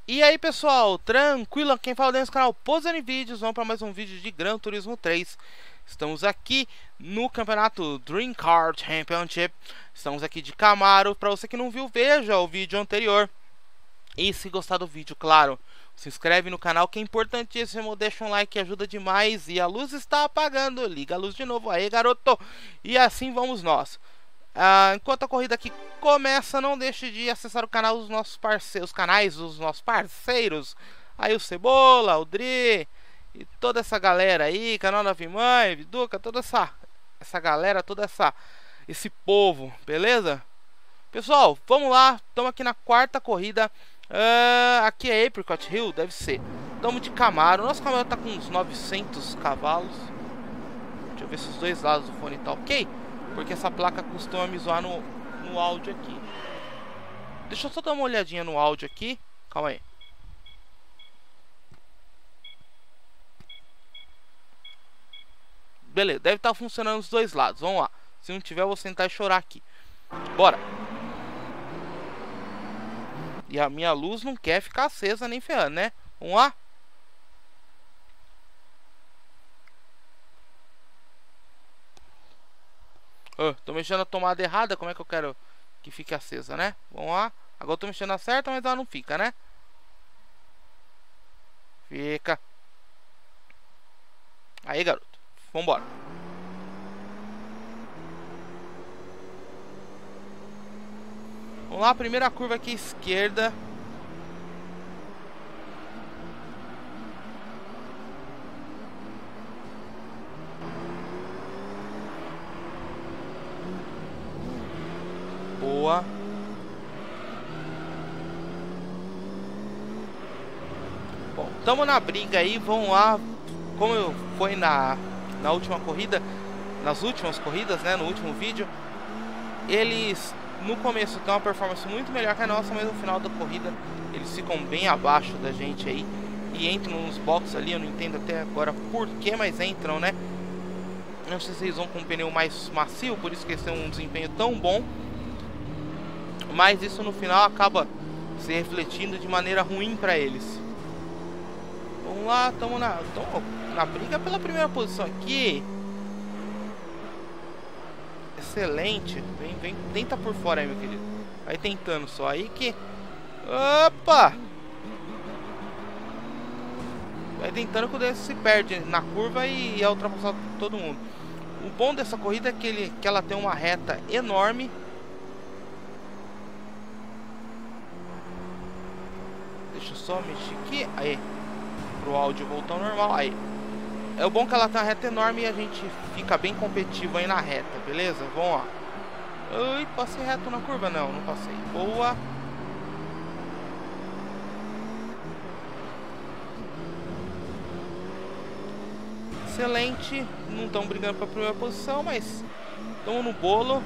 E aí pessoal, tranquilo? Quem fala dentro do canal Posando Vídeos. Vamos para mais um vídeo de Gran Turismo 3. Estamos aqui no campeonato Dream Car Championship. Estamos aqui de Camaro. Para você que não viu, veja o vídeo anterior. E se gostar do vídeo, claro, se inscreve no canal, que é importantíssimo. Deixa um like que ajuda demais. E a luz está apagando, liga a luz de novo aí, garoto. E assim vamos nós. Enquanto a corrida aqui começa, não deixe de acessar o canal dos nossos parceiros, os canais dos nossos parceiros. Aí o Cebola, o Dri e toda essa galera aí, canal da Vimãe, Viduca, toda essa galera, esse povo, beleza? Pessoal, vamos lá, estamos aqui na quarta corrida. Aqui é Apricot Hill, deve ser. Estamos de Camaro, nosso Camaro tá com uns 900 cavalos. Deixa eu ver se os dois lados do fone tá ok, porque essa placa costuma me zoar no áudio aqui. Deixa eu só dar uma olhadinha no áudio aqui. Calma aí. Beleza, deve estar funcionando os dois lados. Vamos lá. Se não tiver, eu vou sentar e chorar aqui. Bora. E a minha luz não quer ficar acesa nem ferrando, né? Vamos lá. Tô mexendo na tomada errada. Como é que eu quero que fique acesa, né? Vamos lá. Agora eu tô mexendo na certa, mas ela não fica, né? Fica. Aí, garoto. Vambora. Vamos lá, primeira curva aqui à esquerda. Boa. Bom, estamos na briga aí, vamos lá. Como foi na última corrida, nas últimas corridas, né, no último vídeo, eles no começo têm uma performance muito melhor que a nossa, mas no final da corrida eles ficam bem abaixo da gente aí e entram nos boxes ali. Eu não entendo até agora por que, mas entram, né? Não sei se eles vão com um pneu mais macio, por isso que eles têm um desempenho tão bom. Mas isso no final acaba se refletindo de maneira ruim para eles. Vamos lá, estamos na briga pela primeira posição aqui. Excelente. Vem, tenta por fora aí, meu querido. Vai tentando só aí que... Opa! Vai tentando que o desse se perde na curva e é ultrapassado por todo mundo. O bom dessa corrida é que ela tem uma reta enorme. Deixa eu só mexer aqui. Aí. Pro áudio voltar ao normal. Aí. É o bom que ela tem uma reta enorme e a gente fica bem competitivo aí na reta, beleza? Vamos lá. Ui, passei reto na curva? Não, não passei. Boa. Excelente. Não estão brigando para a primeira posição, mas estamos no bolo.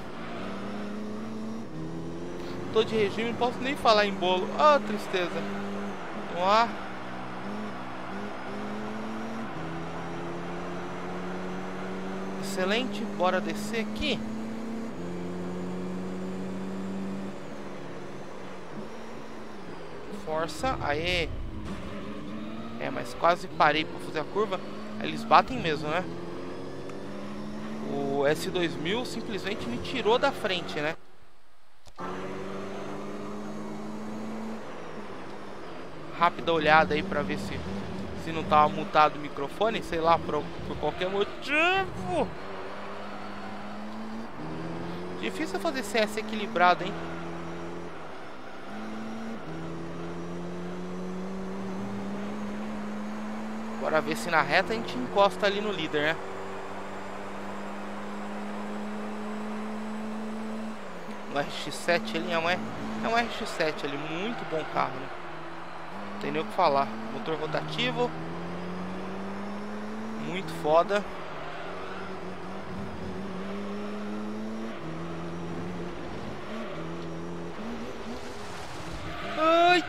Tô de regime, não posso nem falar em bolo. Ah, tristeza. Vamos lá. Excelente, bora descer aqui. Força, aê. Mas quase parei para fazer a curva. Eles batem mesmo, né? O S2000 simplesmente me tirou da frente, né? Rápida olhada aí para ver se não tava mutado o microfone, sei lá, por qualquer motivo. Difícil fazer CS equilibrado, hein? Bora ver se na reta a gente encosta ali no líder, né? O RX-7 ali é um RX-7 ali, muito bom carro, né? Não tem nem o que falar. Motor rotativo, muito foda. Ai!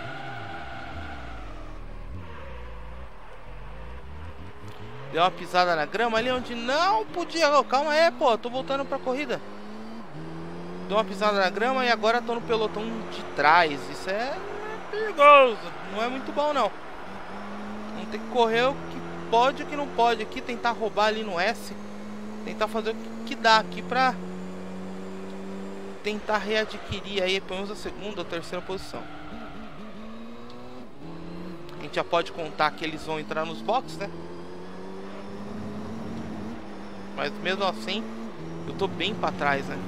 Deu uma pisada na grama ali onde não podia. Oh, calma aí, pô, tô voltando pra corrida. Deu uma pisada na grama e agora tô no pelotão de trás. Isso é perigoso. Não é muito bom, não. Vamos ter que correr o que pode e o que não pode aqui. Tentar roubar ali no S. Tentar fazer o que dá aqui pra tentar readquirir aí pelo menos a segunda ou terceira posição. A gente já pode contar que eles vão entrar nos boxes, né? Mas mesmo assim, eu tô bem pra trás, né?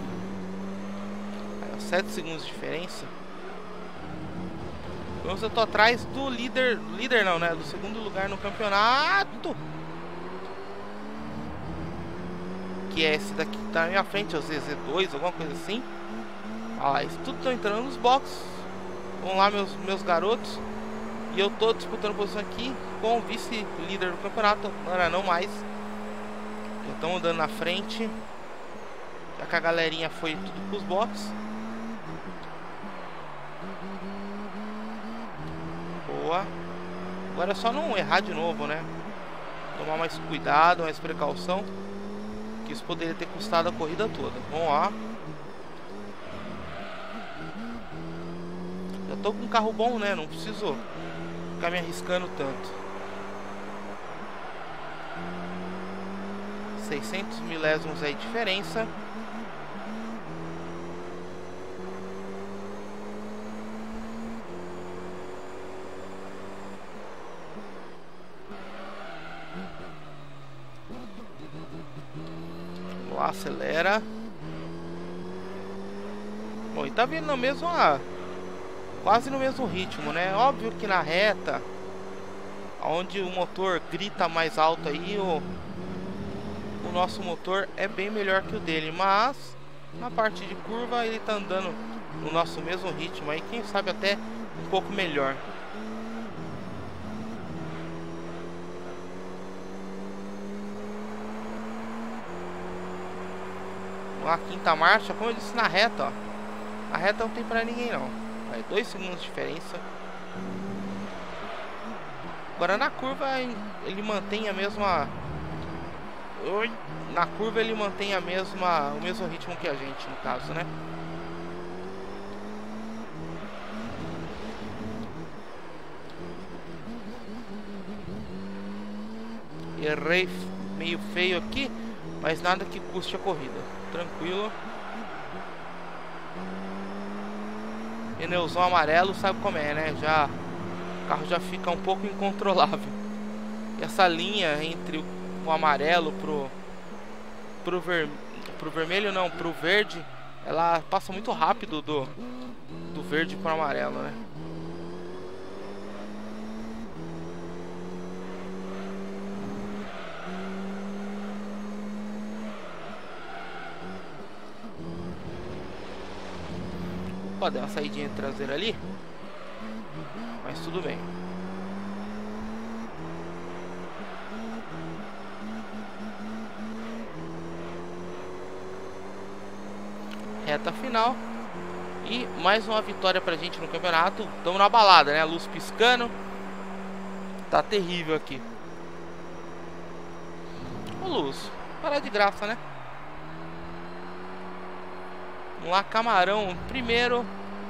7 segundos de diferença. Então eu tô atrás do líder. Líder não, né? Do segundo lugar no campeonato. Que é esse daqui que tá na minha frente, é o ZZ2, alguma coisa assim. Olha lá, eles tudo estão entrando nos boxes. Vamos lá, meus garotos. E eu tô disputando posição aqui com o vice-líder do campeonato. Agora não mais. Estão andando na frente. Já que a galerinha foi tudo pros boxes. Boa. Agora é só não errar de novo, né? Tomar mais cuidado, mais precaução. Que isso poderia ter custado a corrida toda. Vamos lá. Já tô com um carro bom, né? Não preciso ficar me arriscando tanto. 600 milésimos aí de diferença. Vamos lá, acelera. Bom, e tá vindo no mesmo, quase no mesmo ritmo, né? Óbvio que na reta, onde o motor grita mais alto aí, o nosso motor é bem melhor que o dele, mas na parte de curva ele tá andando no nosso mesmo ritmo aí, quem sabe até um pouco melhor. A quinta marcha, como eu disse, na reta, ó. A reta não tem pra ninguém não. Aí, 2 segundos de diferença. Agora na curva ele mantém a mesma. Na curva ele mantém o mesmo ritmo que a gente, no caso, né? Errei meio feio aqui, mas nada que custe a corrida. Tranquilo. Pneuzão amarelo, sabe como é, né? O carro já fica um pouco incontrolável. E essa linha entre o amarelo pro vermelho, não, pro verde, ela passa muito rápido do verde pro amarelo, né? Opa, deu uma saidinha traseira ali, mas tudo bem. Reta final. E mais uma vitória pra gente no campeonato. Estamos na balada, né? A luz piscando. Tá terrível aqui. Ô luz, parar de graça, né? Vamos lá, Camarão primeiro.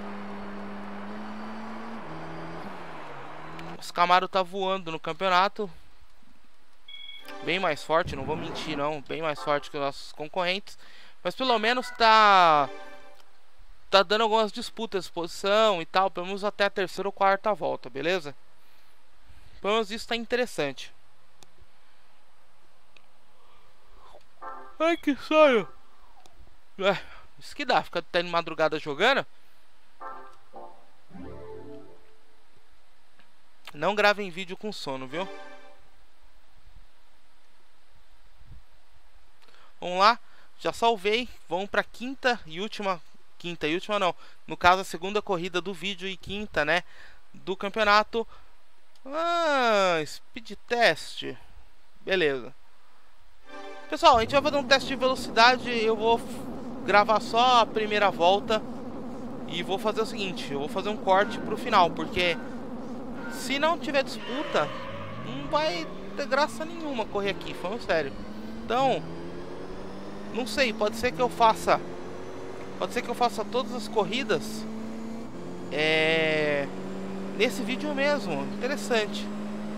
Os Camaro tá voando no campeonato. Bem mais forte, não vou mentir não. Bem mais forte que os nossos concorrentes. Mas pelo menos tá dando algumas disputas de posição e tal. Pelo menos até a terceira ou quarta volta, beleza? Pelo menos isso tá interessante. Ai, que sonho! Isso que dá, ficar até de madrugada jogando. Não gravem vídeo com sono, viu? Vamos lá. Já salvei, vamos para quinta e última não, no caso a segunda corrida do vídeo e quinta, né, do campeonato. Speed test, beleza. Pessoal, a gente vai fazer um teste de velocidade. Eu vou gravar só a primeira volta e vou fazer o seguinte, eu vou fazer um corte pro final, porque se não tiver disputa, não vai ter graça nenhuma correr aqui, falando sério. Então não sei, pode ser que eu faça todas as corridas nesse vídeo mesmo. Interessante.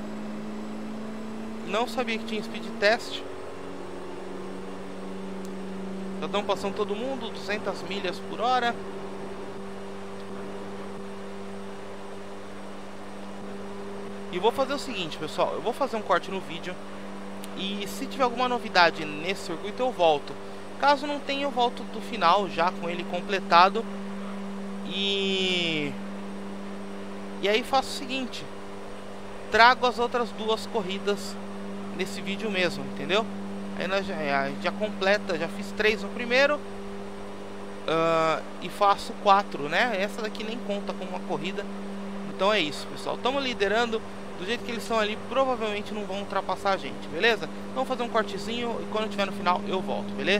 Não sabia que tinha speed test. Já estão passando todo mundo, 200 milhas por hora. E vou fazer o seguinte, pessoal, eu vou fazer um corte no vídeo. E se tiver alguma novidade nesse circuito eu volto. Caso não tenha, eu volto do final já com ele completado. E aí faço o seguinte, trago as outras duas corridas nesse vídeo mesmo, entendeu? Aí nós já completa, já fiz 3 no primeiro e faço 4, né? Essa daqui nem conta como uma corrida. Então é isso, pessoal, estamos liderando. Do jeito que eles estão ali, provavelmente não vão ultrapassar a gente, beleza? Então vou fazer um cortezinho e quando eu estiver no final eu volto, beleza?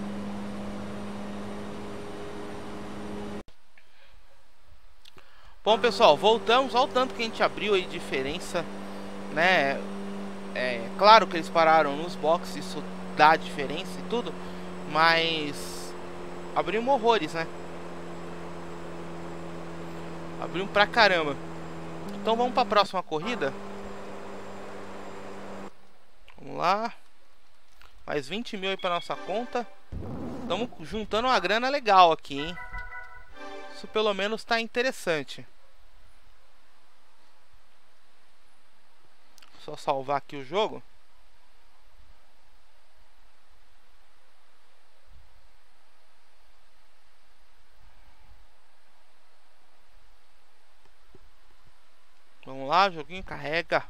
Bom, pessoal, voltamos. Olha o tanto que a gente abriu aí de diferença, né? É claro que eles pararam nos boxes, isso dá diferença e tudo, mas abrimos horrores, né? Abrimos pra caramba. Então vamos para a próxima corrida. Vamos lá. Mais 20 mil aí para nossa conta. Estamos juntando uma grana legal aqui, hein? Isso pelo menos está interessante. Só salvar aqui o jogo. Vamos lá, joguinho carrega.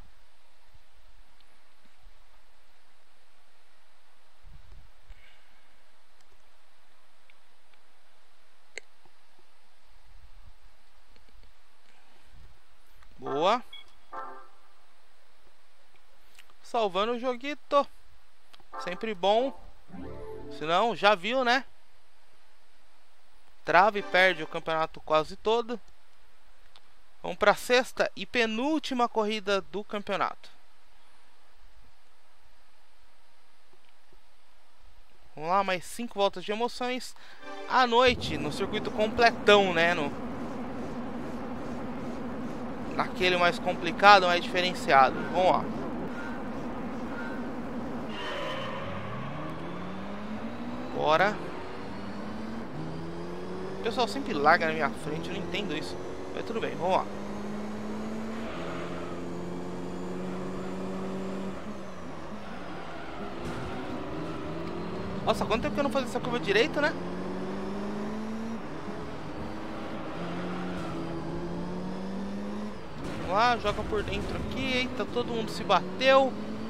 Boa. Salvando o joguito. Sempre bom. Senão, já viu, né? Trava e perde o campeonato quase todo. Vamos para a sexta e penúltima corrida do campeonato. Vamos lá, mais 5 voltas de emoções. À noite, no circuito completão, né? Naquele mais complicado, mais diferenciado. Vamos lá. Bora. O pessoal sempre larga na minha frente, eu não entendo isso. Mas tudo bem, vamos lá. Nossa, quanto tempo que eu não fazia essa curva direito, né? Vamos lá, joga por dentro aqui. Eita, todo mundo se bateu.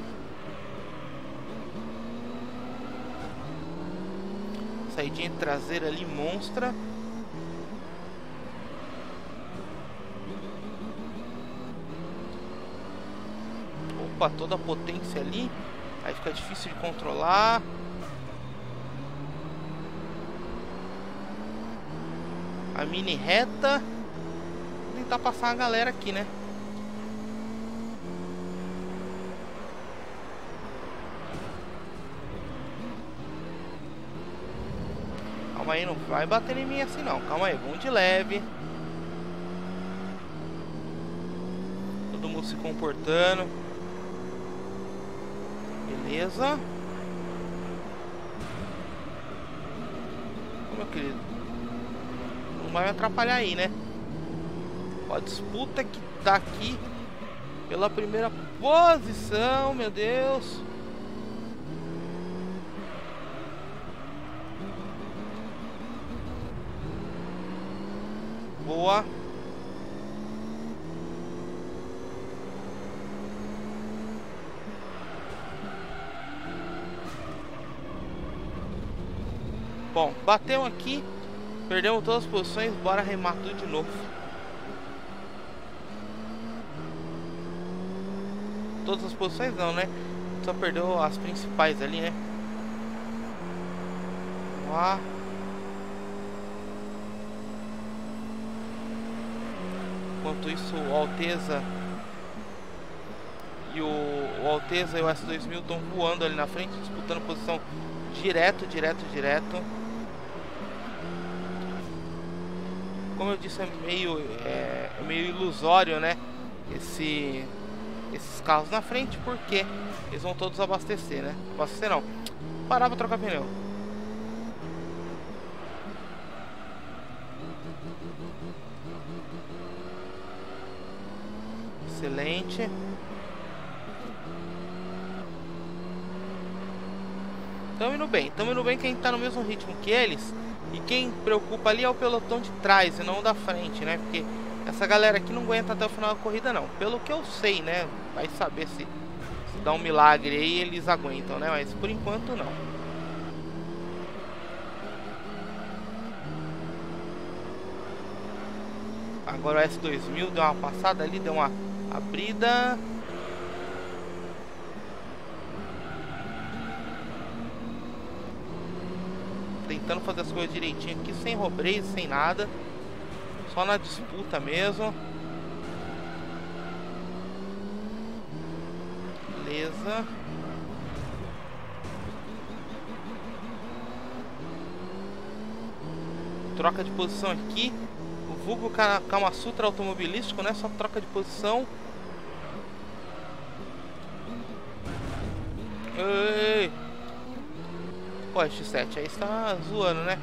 Saidinha traseira ali, monstra. Opa, toda a potência ali. Aí fica difícil de controlar. A mini reta. Vou tentar passar a galera aqui, né? Calma aí, não vai bater em mim assim não. Calma aí, vamos de leve. Todo mundo se comportando. Beleza. Ô, meu querido, não vai me atrapalhar aí, né? Ó, a disputa que tá aqui pela primeira posição, meu Deus. Boa. Bom, batemos aqui. Perdemos todas as posições. Bora remar tudo de novo. Todas as posições não, né? Só perdeu as principais ali, né? Vamos lá. Enquanto isso, o Alteza e o Alteza e o S2000 estão voando ali na frente, disputando posição direto. como eu disse, é meio ilusório, né? Esses carros na frente, porque eles vão todos abastecer, né? Abastecer não, parar pra trocar pneu. Excelente. Estamos indo bem que a gente tá no mesmo ritmo que eles. E quem preocupa ali é o pelotão de trás e não o da frente, né? Porque essa galera aqui não aguenta até o final da corrida, não. Pelo que eu sei, né? Vai saber se dá um milagre aí eles aguentam, né? Mas por enquanto não. Agora o S2000 deu uma passada ali, deu uma abrida. Tentando fazer as coisas direitinho aqui, sem robreio, sem nada. Só na disputa mesmo. Beleza. Troca de posição aqui. O vulgo Kama Sutra automobilístico, né? Só troca de posição. Ei. Pô, X7 aí está zoando, né?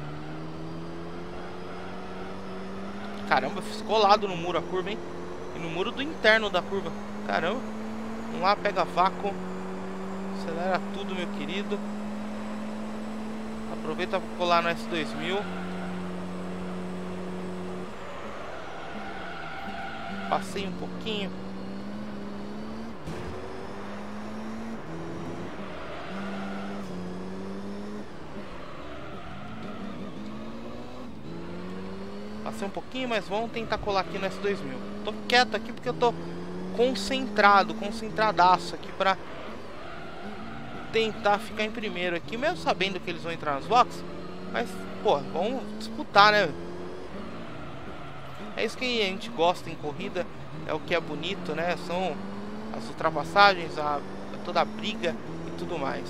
Caramba, fiz colado no muro a curva, hein? E no muro do interno da curva. Caramba. Vamos lá, pega vácuo. Acelera tudo, meu querido. Aproveita para colar no S2000. Passei um pouquinho. Passei um pouquinho, mas vamos tentar colar aqui no S2000. Tô quieto aqui porque eu tô concentradaço aqui pra tentar ficar em primeiro aqui, mesmo sabendo que eles vão entrar nas boxes. Mas, pô, vamos disputar, né? É isso que a gente gosta em corrida, é o que é bonito, né? São as ultrapassagens, toda a briga e tudo mais.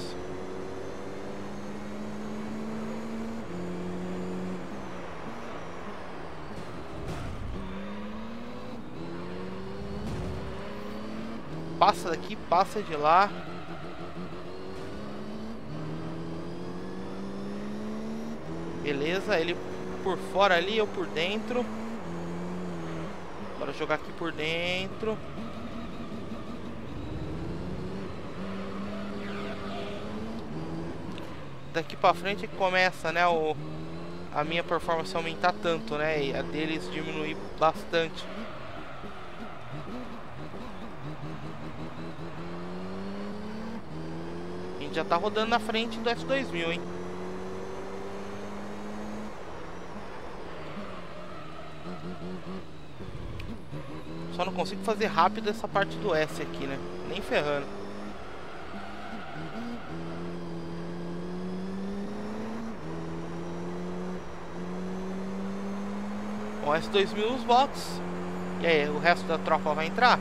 Passa daqui, passa de lá. Beleza, ele por fora ali, eu por dentro. Bora jogar aqui por dentro. Daqui pra frente começa, né, a minha performance aumentar tanto, né, e a deles diminuir bastante. A gente já tá rodando na frente do S2000, hein. Só não consigo fazer rápido essa parte do S aqui, né? Nem ferrando. Bom, S2000 nos boxes. E aí, o resto da tropa vai entrar?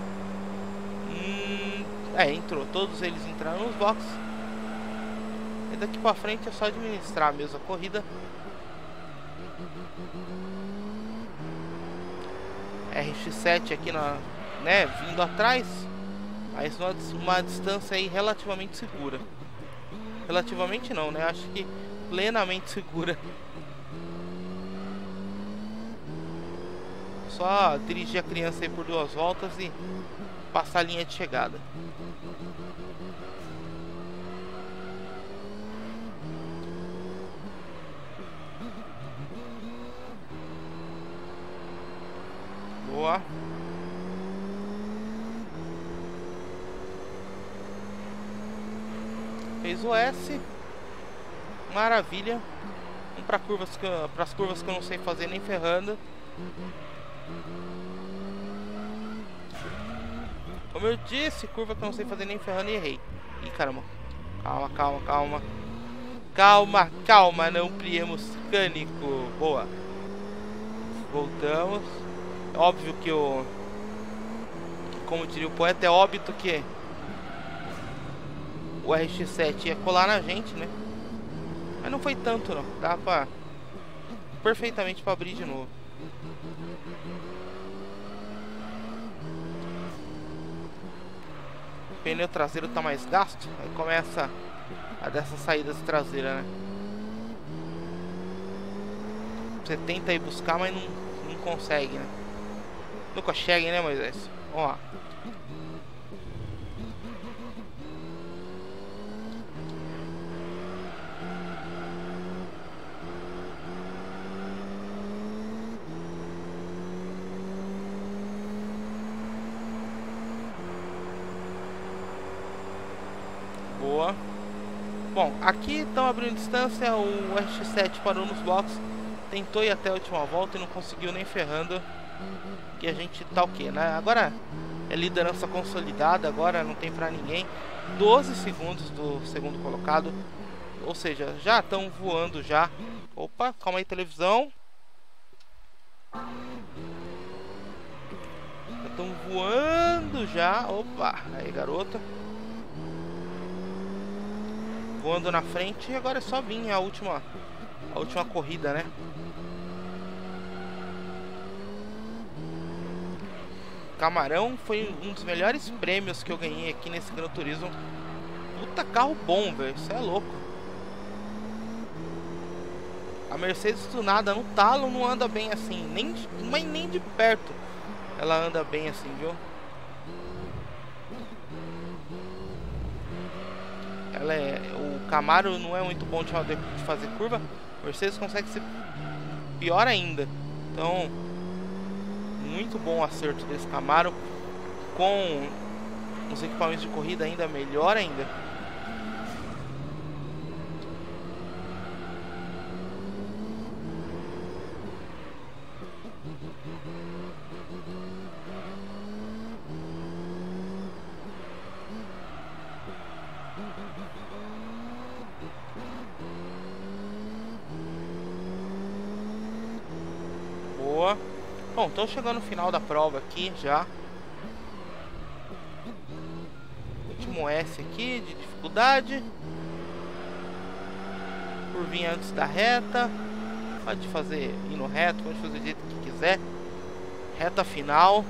Entrou. Todos eles entraram nos boxes. E daqui pra frente é só administrar mesmo a corrida. RX7 aqui né, vindo atrás, mas uma distância aí relativamente segura. Relativamente não, né? Acho que plenamente segura. Só dirigir a criança aí por 2 voltas e passar a linha de chegada. Boa. Fez o S. Maravilha. Vamos para as curvas que eu não sei fazer nem ferrando. Como eu disse, curva que eu não sei fazer nem ferrando e errei. Ih, caramba. Calma, não priemos cânico. Boa. Voltamos. Óbvio que como diria o poeta, é óbito que o RX7 ia colar na gente, né? Mas não foi tanto não. Dá perfeitamente pra abrir de novo. O pneu traseiro tá mais gasto, aí começa a dessas saídas traseiras, né? Você tenta ir buscar, mas não consegue, né? Não consegue, né, Moisés? Vamos lá. Boa. Bom, aqui estão abrindo distância. O RX-7 parou nos blocos, tentou ir até a última volta e não conseguiu nem ferrando. Que a gente tá o que, né? Agora é liderança consolidada, agora não tem pra ninguém. 12 segundos do segundo colocado, ou seja, já estão voando já. Opa, calma aí, televisão. Estão voando já. Opa, aí, garota. Voando na frente, e agora é só vir a última corrida, né? Camarão foi um dos melhores prêmios que eu ganhei aqui nesse Gran Turismo. Puta carro bom, velho, isso é louco. A Mercedes tunada no talo não anda bem assim, mas nem de perto ela anda bem assim, viu? O Camaro não é muito bom de fazer curva. A Mercedes consegue ser pior ainda. Então, muito bom o acerto desse Camaro. Com os equipamentos de corrida ainda melhor ainda. Boa. Bom, tô chegando no final da prova aqui já. Último S aqui de dificuldade. Curvinha antes da reta. Pode fazer indo reto, pode fazer do jeito que quiser. Reta final.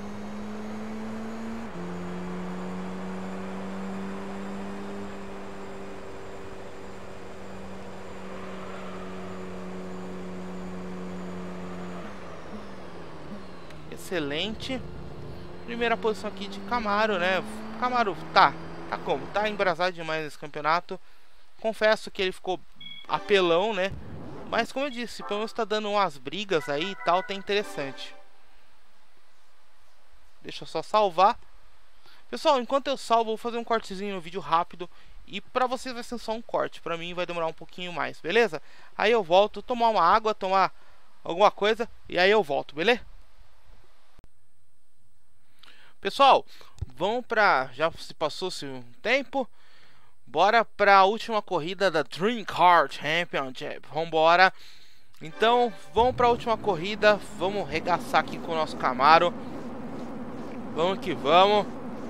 Excelente. Primeira posição aqui de Camaro, né? Camaro tá como? Tá embrasado demais nesse campeonato. Confesso que ele ficou apelão, né? Mas como eu disse, pelo menos tá dando umas brigas aí e tal, tá interessante. Deixa eu só salvar. Pessoal, enquanto eu salvo, vou fazer um cortezinho no vídeo rápido. E pra vocês vai ser só um corte, pra mim vai demorar um pouquinho mais, beleza? Aí eu volto, tomar uma água, tomar alguma coisa e aí eu volto, beleza? Pessoal, vamos pra... já se passou-se um tempo. Bora pra última corrida da Dream Kart Championship. Vambora. Então, vamos pra última corrida. Vamos regaçar aqui com o nosso Camaro. Vamos que vamos.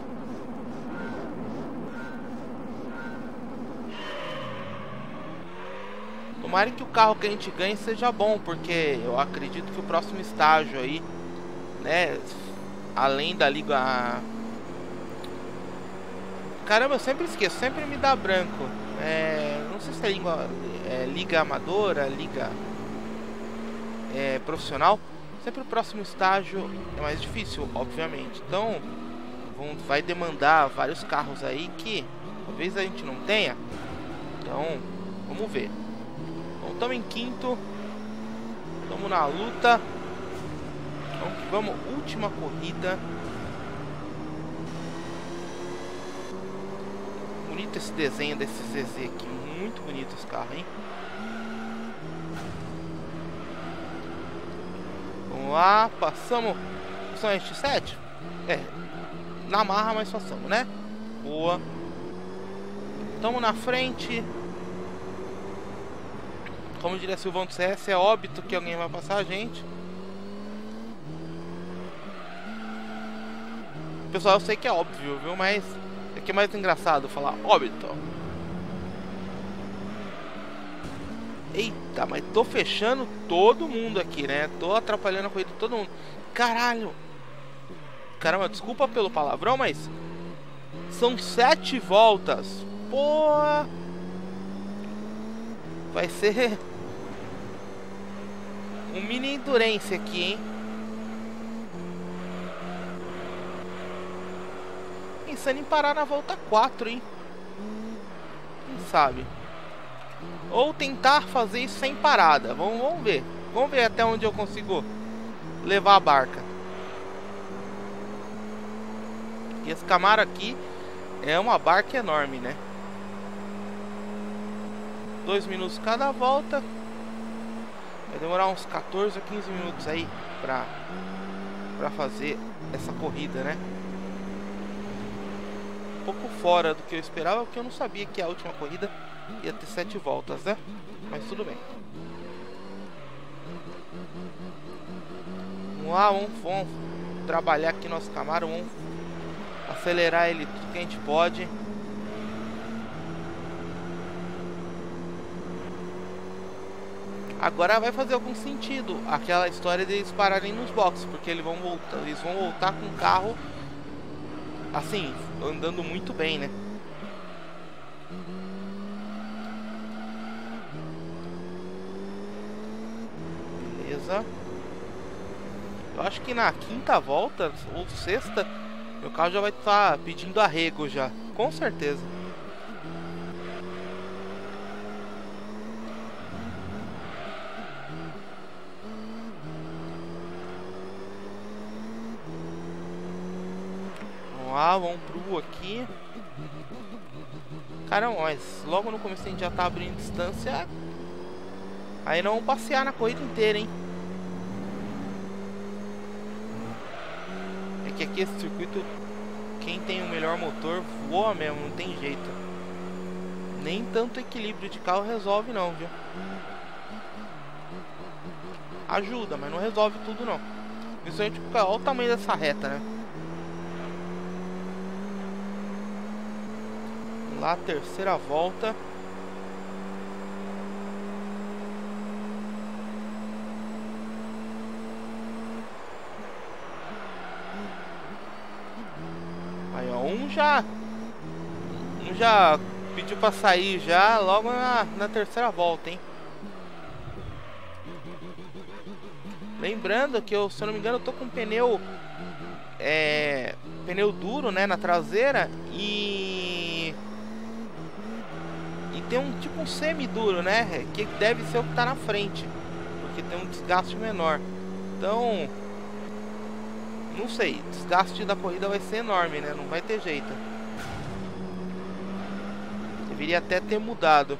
Tomara que o carro que a gente ganhe seja bom, porque eu acredito que o próximo estágio aí, né, além da liga... Caramba, eu sempre esqueço, sempre me dá branco. Não sei se é liga amadora, liga profissional. Sempre o próximo estágio é mais difícil, obviamente. Então, vai demandar vários carros aí que talvez a gente não tenha. Então, vamos ver. Então, estamos em quinto. Estamos na luta. Vamos que vamos, última corrida. Bonito esse desenho desse ZZ aqui, muito bonito esse carro, hein? Vamos lá, passamos. São RX-7? Na marra, mas passamos, né? Boa. Estamos na frente. Como diria Silvão do CS, é óbito que alguém vai passar a gente. Pessoal, eu sei que é óbvio, viu? Mas é que é mais engraçado falar óbito. Eita, mas tô fechando todo mundo aqui, né? Tô atrapalhando a corrida de todo mundo. Caralho. Caramba, desculpa pelo palavrão, mas são 7 voltas. Pô, vai ser um mini endurance aqui, hein? Pensando em parar na volta 4, hein? Quem sabe? Ou tentar fazer isso sem parada. Vamos ver. Vamos ver até onde eu consigo levar a barca. E esse Camaro aqui é uma barca enorme, né? 2 minutos cada volta. Vai demorar uns 14 ou 15 minutos aí pra fazer essa corrida, né? Um pouco fora do que eu esperava, porque eu não sabia que a última corrida ia ter 7 voltas, né? Mas tudo bem. Vamos lá, vamos trabalhar aqui nosso Camaro, vamos acelerar ele tudo que a gente pode. Agora vai fazer algum sentido aquela história de eles pararem nos boxes, porque eles vão voltar com o carro assim, andando muito bem, né? Beleza. Eu acho que na 5ª volta ou 6ª, meu carro já vai estar pedindo arrego já, com certeza. Vamos lá, vamos pro aqui. Caramba, mas logo no começo a gente já tá abrindo distância. Aí não vamos passear na corrida inteira, hein? É que aqui esse circuito, quem tem o melhor motor voa mesmo, não tem jeito. Nem tanto equilíbrio de carro resolve não, viu? Ajuda, mas não resolve tudo não. Principalmente porque olha o tamanho dessa reta, né? Lá, 3ª volta. Aí, ó, um já pediu pra sair já logo na 3ª volta, hein? Lembrando que eu, se eu não me engano, eu tô com pneu duro, né, na traseira e tem um tipo um semi-duro, né, que deve ser o que tá na frente, porque tem um desgaste menor. Então, não sei, o desgaste da corrida vai ser enorme, né, não vai ter jeito. Deveria até ter mudado.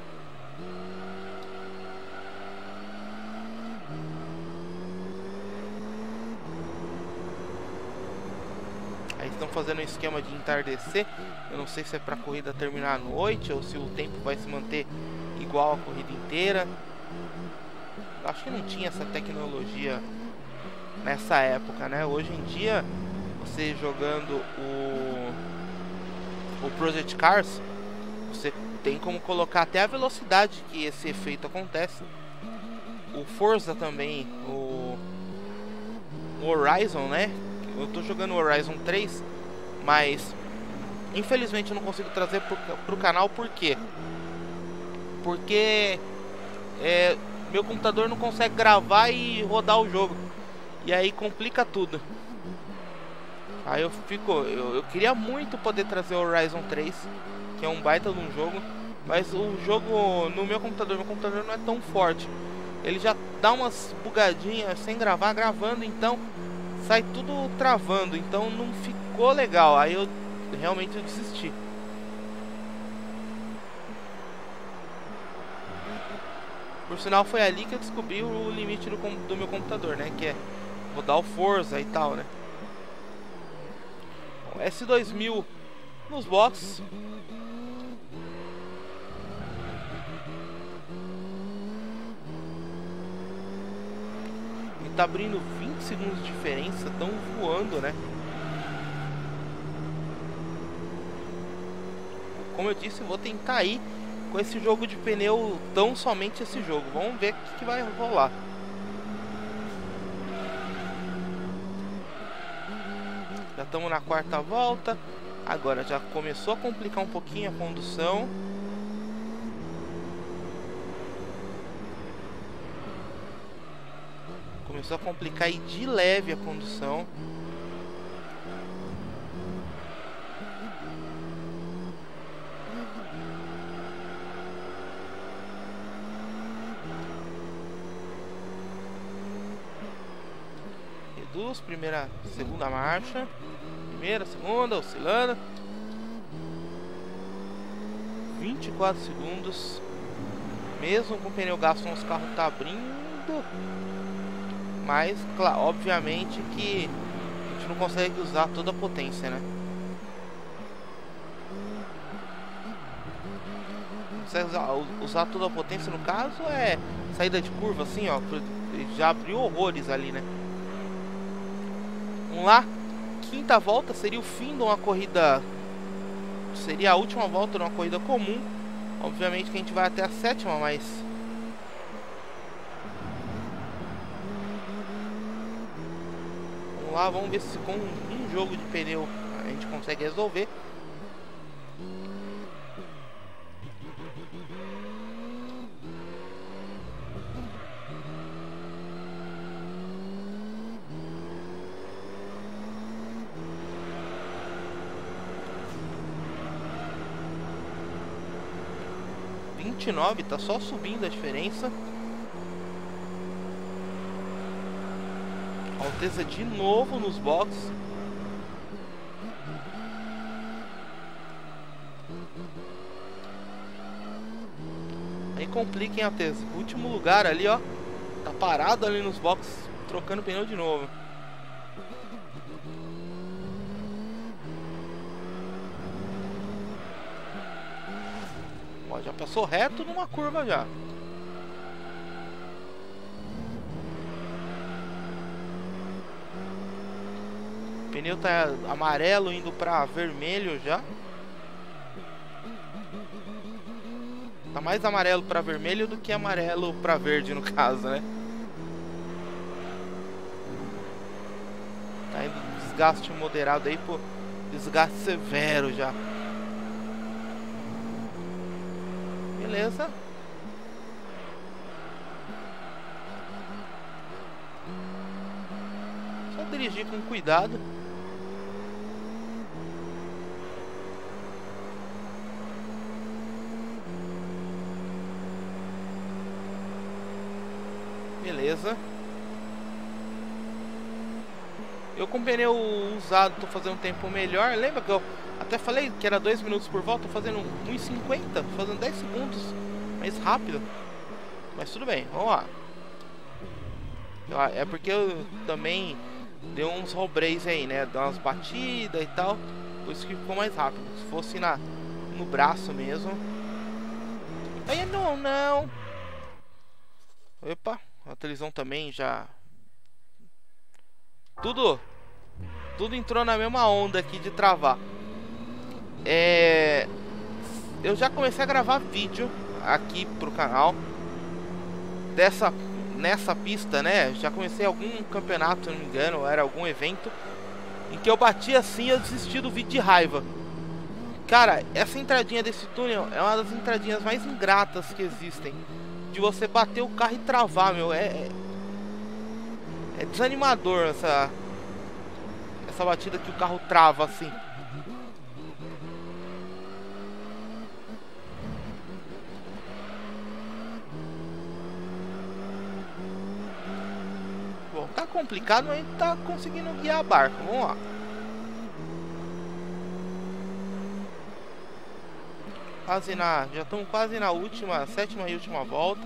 Aí estão fazendo um esquema de entardecer. Eu não sei se é para a corrida terminar à noite ou se o tempo vai se manter igual a corrida inteira. Eu acho que não tinha essa tecnologia nessa época, né? Hoje em dia, você jogando o Project Cars, você tem como colocar até a velocidade que esse efeito acontece. O Forza também, o Horizon, né? Eu tô jogando o Horizon 3, mas infelizmente eu não consigo trazer pro canal. Por quê? Porque meu computador não consegue gravar e rodar o jogo, e aí complica tudo. Aí eu queria muito poder trazer o Horizon 3, que é um baita de um jogo, mas o jogo no meu computador não é tão forte. Ele já dá umas bugadinhas sem gravar, gravando, então sai tudo travando, então não ficou legal. Aí eu realmente desisti. Por sinal, foi ali que eu descobri o limite do meu computador, né? Que é rodar o Forza e tal, né? Bom, S2000 nos boxes. Tá abrindo 20 segundos de diferença, tão voando, né? Como eu disse, eu vou tentar ir com esse jogo de pneu, tão somente esse jogo. Vamos ver o que vai rolar. Já estamos na quarta volta. Agora já começou a complicar um pouquinho a condução. Começou a complicar aí de leve a condução. Reduz, primeira, segunda marcha. Primeira, segunda, oscilando. 24 segundos. Mesmo com o pneu gasto, nosso carro tá abrindo. Mas, claro, obviamente que a gente não consegue usar toda a potência, né? Consegue usar toda a potência, no caso, é saída de curva, assim, ó. Já abriu horrores ali, né? Vamos lá. Quinta volta seria o fim de uma corrida. Seria a última volta de uma corrida comum. Obviamente que a gente vai até a sétima, mas... Vamos lá, vamos ver se com um jogo de pneu a gente consegue resolver. Tá só subindo a diferença. Alteza de novo nos boxes. Aí complica, hein, Alteza. Último lugar ali, ó. Tá parado ali nos boxes, trocando pneu de novo. Já passou reto numa curva já. O pneu tá amarelo indo para vermelho já. Tá mais amarelo para vermelho do que amarelo para verde no caso, né? Tá indo desgaste moderado aí por desgaste severo já. Beleza. Só dirigir com cuidado. Beleza. Eu com pneu usado tô fazendo um tempo melhor. Lembra que eu até falei que era 2 minutos por volta? Tô fazendo 1,50, fazendo 10 segundos mais rápido. Mas tudo bem, vamos lá. É porque eu também dei uns roubreis aí, né? Deu umas batidas e tal. Por isso que ficou mais rápido. Se fosse no braço mesmo. Aí não. Opa, a televisão também já... Tudo entrou na mesma onda aqui de travar. Eu já comecei a gravar vídeo aqui pro canal nessa pista, né? Já comecei algum campeonato, se não me engano, era algum evento em que eu bati assim e eu desisti do vídeo de raiva. Cara, essa entradinha desse túnel é uma das entradinhas mais ingratas que existem. De você bater o carro e travar, meu. É desanimador essa batida que o carro trava assim. Bom, tá complicado, mas a gente tá conseguindo guiar a barca. Vamos lá. Já estamos quase na sétima e última volta.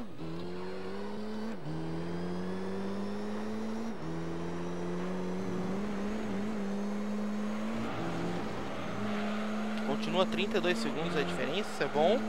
Continua 32 segundos a diferença, isso é bom.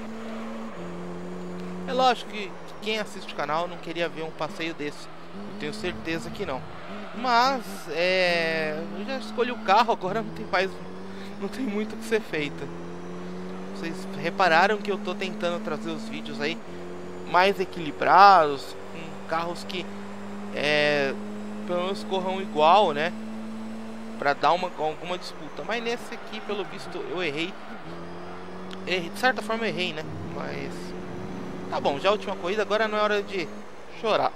É lógico que quem assiste o canal não queria ver um passeio desse. Eu tenho certeza que não. Mas, eu já escolhi o carro, agora não tem muito o que ser feito. Vocês repararam que eu tô tentando trazer os vídeos aí mais equilibrados, com carros que pelo menos corram igual, né? Pra dar alguma disputa. Mas nesse aqui, pelo visto, eu errei. De certa forma eu errei, né? Mas tá bom, já é a última corrida, agora não é hora de chorar.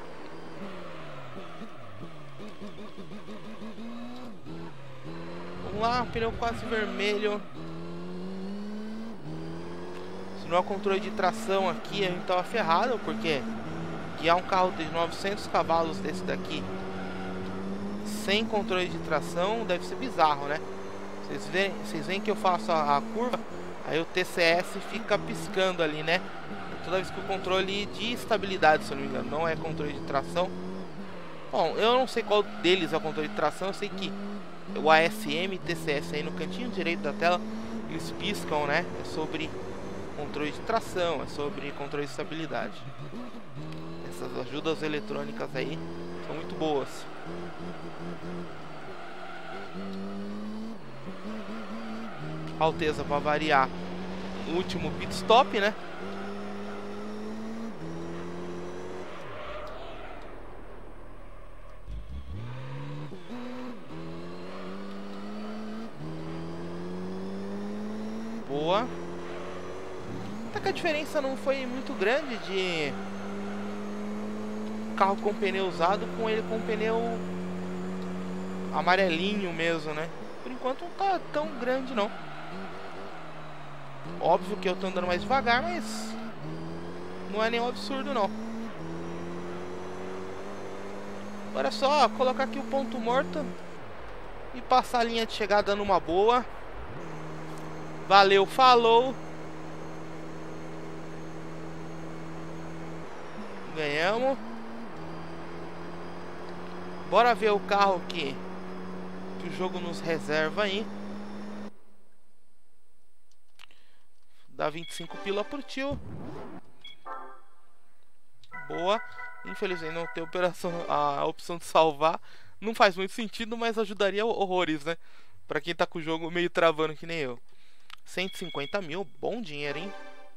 Vamos lá, pneu quase vermelho. Se não é o controle de tração aqui, a gente tava ferrado, porque guiar um carro de 900 cavalos desse daqui sem controle de tração deve ser bizarro, né? Vocês veem que eu faço a curva, aí o TCS fica piscando ali, né? Toda vez que o controle de estabilidade, se eu não me engano, não é controle de tração. Bom, eu não sei qual deles é o controle de tração, eu sei que o ASM e TCS aí no cantinho direito da tela, eles piscam, né? É sobre controle de tração, é sobre controle de estabilidade. Essas ajudas eletrônicas aí são muito boas. Alteza para variar, o último pit stop, né? Boa. Até que a diferença não foi muito grande de carro com pneu usado com ele com pneu amarelinho mesmo, né? Por enquanto não tá tão grande não. Óbvio que eu tô andando mais devagar, mas não é nenhum absurdo não. Agora é só colocar aqui o ponto morto e passar a linha de chegada numa boa. Valeu, falou. Ganhamos. Bora ver o carro que o jogo nos reserva aí. Dá 25 pila por tio. Boa. Infelizmente não tem a opção de salvar. Não faz muito sentido, mas ajudaria horrores, né? Pra quem tá com o jogo meio travando que nem eu. 150 mil, bom dinheiro, hein?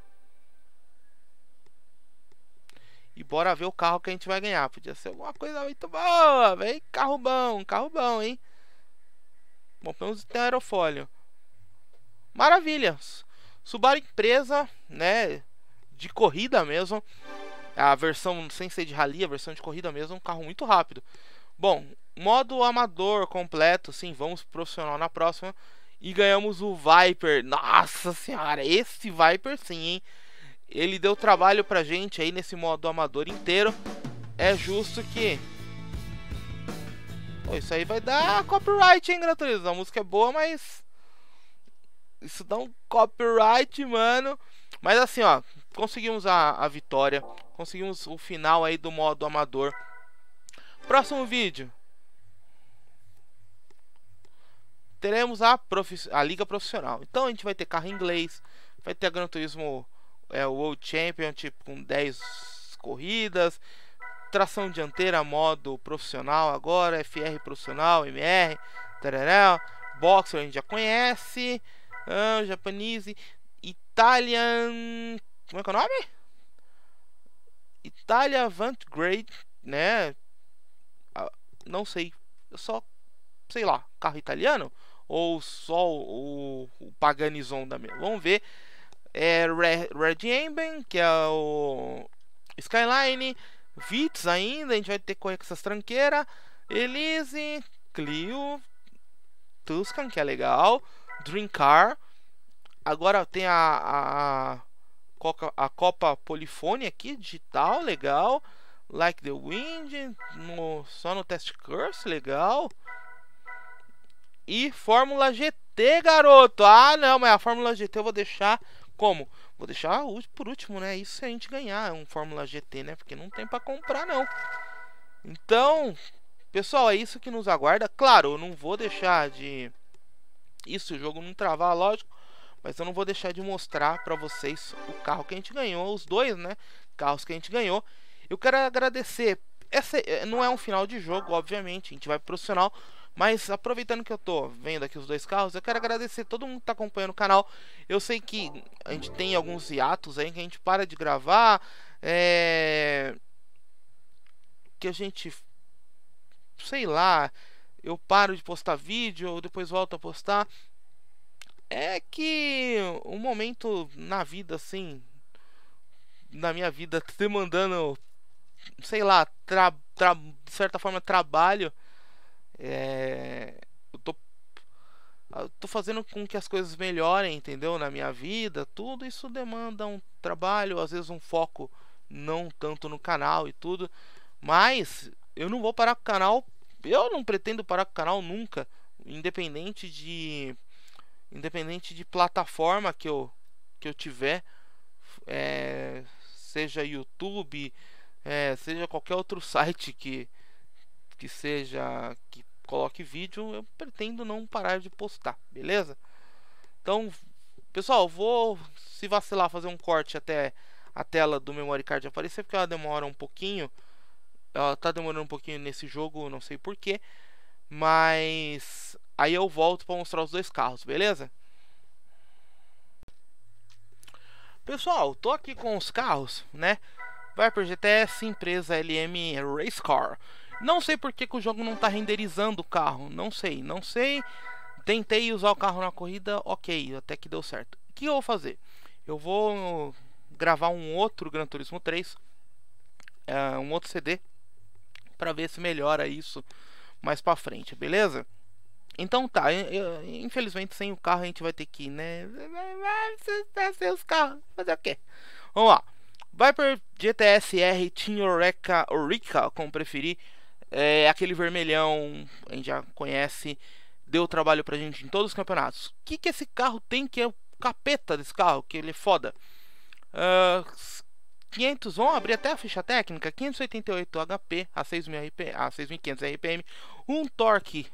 E bora ver o carro que a gente vai ganhar. Podia ser alguma coisa muito boa, velho. Carro bom, hein? Bom, pelo menos tem aerofólio. Maravilha. Subaru Impreza, né? De corrida mesmo. A versão sem ser de rally, a versão de corrida mesmo. Um carro muito rápido. Bom, modo amador completo. Sim, vamos profissional na próxima. E ganhamos o Viper. Nossa senhora, esse Viper sim, hein? Ele deu trabalho pra gente aí nesse modo amador inteiro. É justo que... Pô, isso aí vai dar copyright, hein, Gran Turismo? A música é boa, mas... Isso dá um copyright, mano. Mas assim, ó, conseguimos a vitória. Conseguimos o final aí do modo amador. Próximo vídeo. Teremos a liga profissional. Então a gente vai ter carro em inglês. Vai ter a Gran Turismo World Championship com 10 corridas. Tração dianteira modo profissional agora. FR profissional, MR, tarará. Boxer a gente já conhece. Japanese, Italian... Como é que é o nome? Italia Avantgrade, né? Não sei. Eu só... Sei lá. Carro italiano? Ou só o Paganizon da mesma? Vamos ver. Red Emblem, que é o Skyline. Vitz ainda. A gente vai ter que correr com essas tranqueiras. Elise. Clio. Tuscan, que é legal. Dream Car. Agora tem a Copa Polifone aqui, digital, legal. Like the Wind, só no Test Course, legal. E Fórmula GT, garoto. Ah, não, mas a Fórmula GT eu vou deixar como? Vou deixar por último, né? Isso se a gente ganhar um Fórmula GT, né? Porque não tem pra comprar, não. Então, pessoal, é isso que nos aguarda. Claro, eu não vou deixar de... Isso, o jogo não travar, lógico. Mas eu não vou deixar de mostrar pra vocês o carro que a gente ganhou. Os dois, né? Carros que a gente ganhou. Eu quero agradecer essa não é um final de jogo, obviamente, a gente vai pro profissional. Mas aproveitando que eu tô vendo aqui os dois carros, eu quero agradecer todo mundo que tá acompanhando o canal. Eu sei que a gente tem alguns hiatos aí que a gente para de gravar, que a gente, sei lá, eu paro de postar vídeo, depois volto a postar. É que um momento na vida, assim, na minha vida, demandando, sei lá, de certa forma, trabalho. Eu tô fazendo com que as coisas melhorem, entendeu? Na minha vida, tudo isso demanda um trabalho, às vezes um foco não tanto no canal e tudo. Mas eu não vou parar com o canal, eu não pretendo parar com o canal nunca, independente de plataforma que eu tiver, seja YouTube, seja qualquer outro site que seja que coloque vídeo, eu pretendo não parar de postar, beleza? Então, pessoal, vou, se vacilar, fazer um corte até a tela do memory card aparecer, porque ela demora um pouquinho. Ela tá demorando um pouquinho nesse jogo, não sei porquê. Mas aí eu volto para mostrar os dois carros, beleza? Pessoal, tô aqui com os carros, né? Viper GTS, empresa LM Race Car. Não sei porque que o jogo não está renderizando o carro. Não sei. Tentei usar o carro na corrida, ok, até que deu certo. O que eu vou fazer? Eu vou gravar um outro Gran Turismo 3, um outro CD, para ver se melhora isso mais para frente, beleza? Então tá, infelizmente sem o carro a gente vai ter que, né? Vai ser os carros, fazer o quê? Vamos lá. Viper GTS R Team Orica, como preferir. É aquele vermelhão, a gente já conhece, deu trabalho pra gente em todos os campeonatos. O que esse carro tem que é o capeta desse carro, que ele é foda? 500, vamos abrir até a ficha técnica, 588 HP a 6.500 RPM, um torque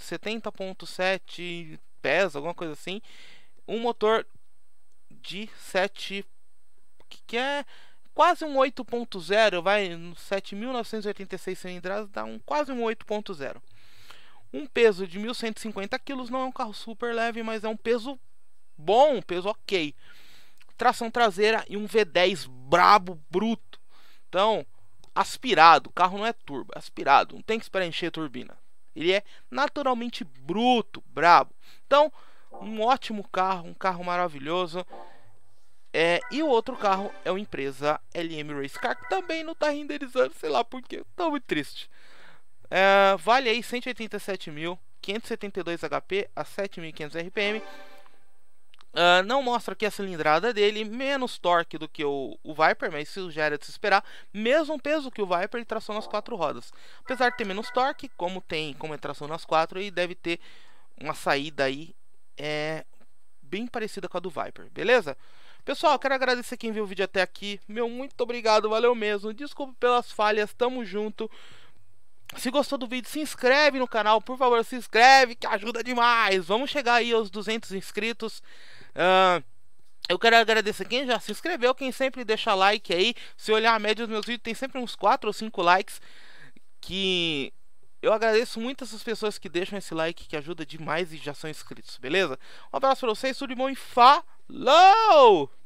70.7 pés, alguma coisa assim, um motor de 7, que é quase um 8.0, vai 7.986 cilindradas, dá quase um 8.0. Um peso de 1.150 kg, não é um carro super leve, mas é um peso bom, um peso ok. Tração traseira e um V10 brabo, bruto. Então, aspirado, o carro não é turbo, é aspirado, não tem que esperar encher a turbina. Ele é naturalmente bruto, brabo. Então, um ótimo carro, um carro maravilhoso. E o outro carro é uma empresa LM Race Car, que também não está renderizando, sei lá porque, estou muito triste. Vale aí 187.572 HP a 7.500 RPM. Não mostra aqui a cilindrada dele, menos torque do que o Viper, mas isso já era de se esperar. Mesmo peso que o Viper e tração nas 4 rodas. Apesar de ter menos torque, como é tração nas 4, e deve ter uma saída aí bem parecida com a do Viper, beleza? Pessoal, quero agradecer quem viu o vídeo até aqui. Meu, muito obrigado, valeu mesmo. Desculpa pelas falhas, tamo junto. Se gostou do vídeo, se inscreve no canal, por favor, se inscreve, que ajuda demais. Vamos chegar aí aos 200 inscritos. Eu quero agradecer quem já se inscreveu, quem sempre deixa like aí. Se olhar a média dos meus vídeos, tem sempre uns 4 ou 5 likes. Que eu agradeço muito essas pessoas que deixam esse like, que ajuda demais e já são inscritos, beleza? Um abraço pra vocês, tudo de bom e falou!